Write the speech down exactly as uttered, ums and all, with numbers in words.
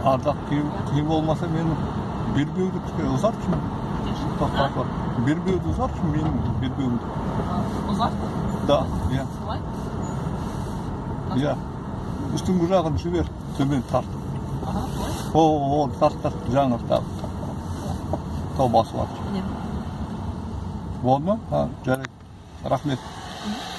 ардақ қиын болмаса мені белбеуді ұзартшы. Белбеуді ұзартшы менің белбеуімді. Ұзарт? Да, иә. Солай? Иә. Үстіңгі жағын жібер, төмен тарт. Аха, солай? О, о, тарт, тарт, жаңыр тап. Тау басып атыр. Міне. Болды ма? Ha, жарайды. Рахмет.